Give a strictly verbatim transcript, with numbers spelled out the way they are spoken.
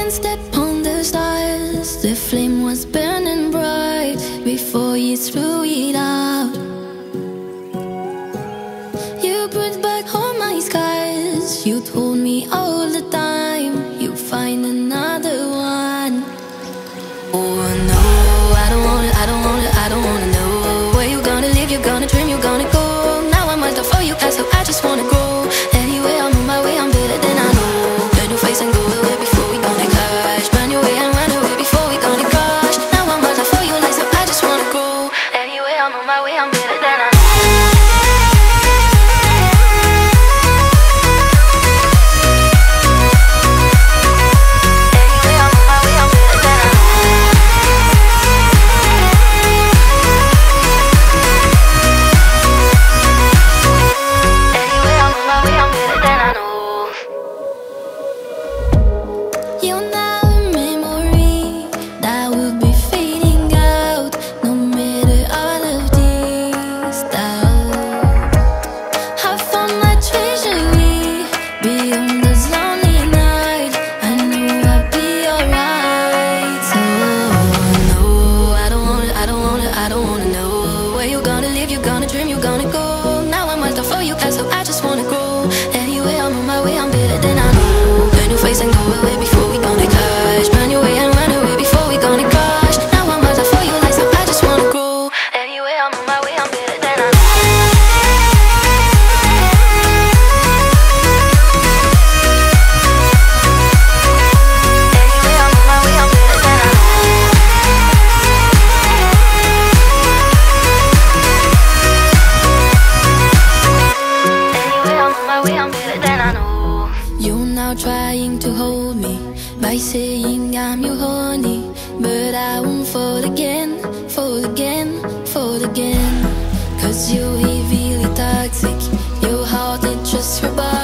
step on the stars. The flame was burning bright before you threw it out. You put back all my scars. You told me all the time you'd find another one. Oh no, I don't wanna, I don't wanna, I don't wanna know where you gonna live, you're gonna dream, you're gonna go. Now I'm out for you, so I just wanna grow. Anyway, I'm on my way, I'm better than I know. Turn your face and go away before we gonna clash. Burn your way and run away before we gonna crash. Now I'm out for you, so I just wanna grow. Anyway, I'm on my way, I'm better than I know. Trying to hold me by saying I'm your honey, but I won't fall again, fall again, fall again. Cause you're really toxic, your heart is just your body.